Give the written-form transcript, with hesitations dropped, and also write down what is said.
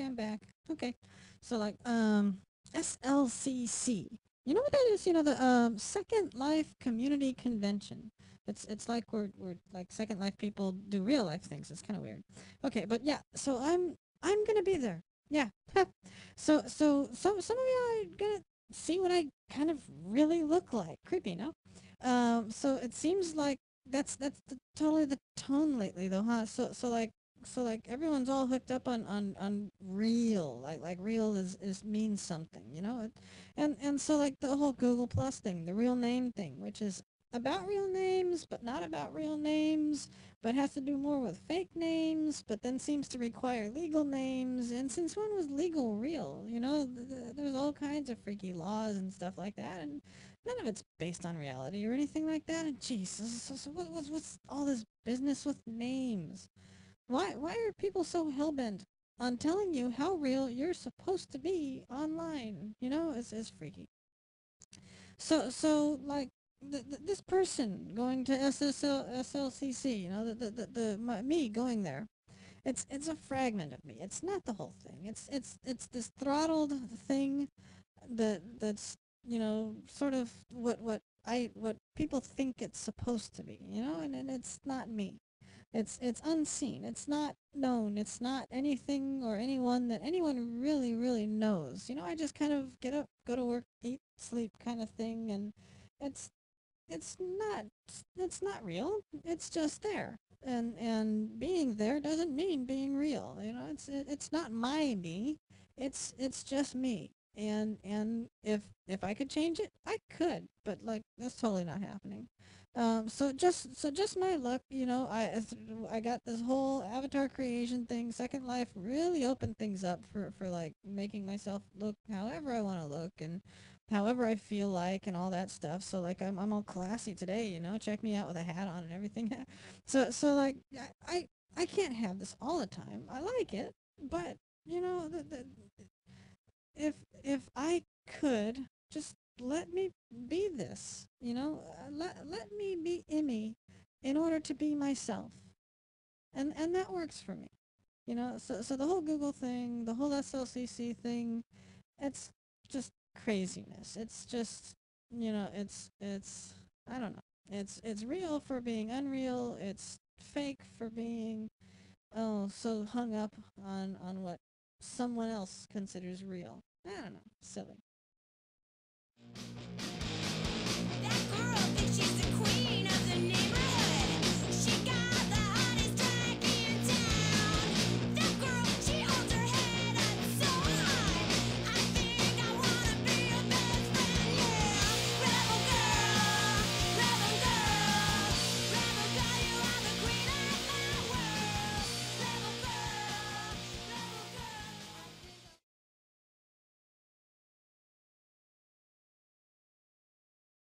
I'm back. Okay. So like SLCC. You know what that is? You know the Second Life Community Convention. It's like we're like Second Life people do real life things. It's kind of weird. Okay, but yeah. So I'm gonna be there. Yeah. So some of you are gonna see what I kind of really look like. Creepy, no? So it seems like that's totally the tone lately, though, huh? So like everyone's all hooked up on real, like real is means something, you know. And so like the whole Google Plus thing, the real name thing, which is about real names but not about real names, but has to do more with fake names, but then seems to require legal names. And since when was legal real? You know, there's all kinds of freaky laws and stuff like that, and none of it's based on reality or anything like that. And jeez, so what's all this business with names? Why are people so hellbent on telling you how real you're supposed to be online? You know, it's freaky. So like this person going to SLCC, you know, me going there. It's a fragment of me. It's not the whole thing. It's this throttled thing that's, you know, sort of what people think it's supposed to be, you know, and it's not me. It's unseen. It's not known. It's not anything or anyone that anyone really knows. You know, I just kind of get up, go to work, eat, sleep kind of thing, and it's it's not it's not real. It's just there. And being there doesn't mean being real. You know, it's not my me. It's just me. And if I could change it, I could, but like that's totally not happening. So just my luck, you know. I got this whole avatar creation thing. Second Life really opened things up for like making myself look however I want to look and however I feel like and all that stuff. So like I'm all classy today, you know. Check me out with a hat on and everything. So like I can't have this all the time. I like it, but you know if if I could just let me be this, you know, let me be Emmy in order to be myself, and that works for me, you know. So the whole Google thing, the whole SLCC thing, it's just craziness. It's just, you know, it's I don't know. It's real for being unreal. It's fake for being so hung up on what someone else considers real. I don't know. Silly.